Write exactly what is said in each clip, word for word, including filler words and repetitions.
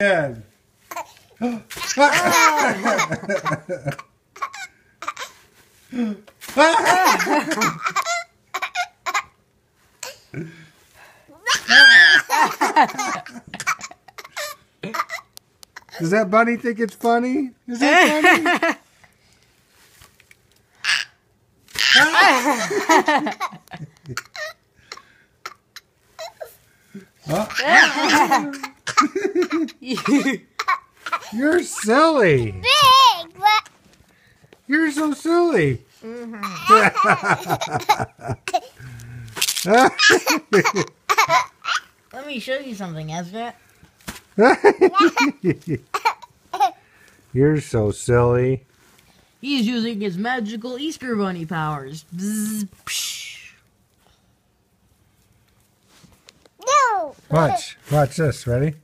Head. Does that bunny think it's funny? Is that funny? Oh. You're silly. Big. You're so silly. Mm-hmm. Let me show you something, Ezra. You're so silly. He's using his magical Easter Bunny powers. Bzz, No. Watch. Watch this. Ready?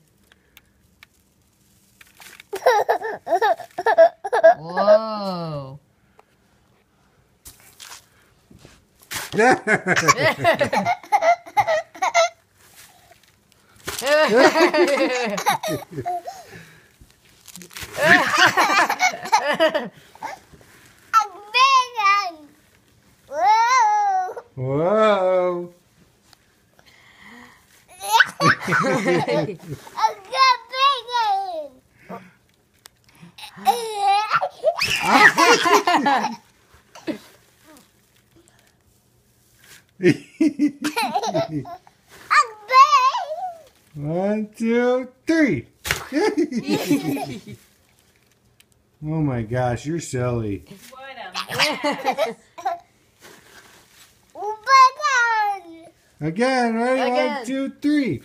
Whoa. Whoa. One, two, three. Oh my gosh, you're silly. What a Again, ready? Again. One, two, three.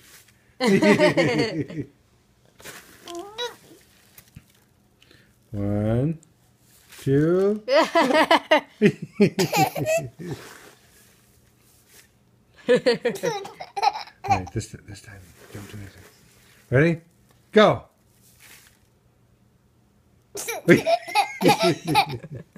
One, two. All right, this this time, don't do anything. Ready? Go.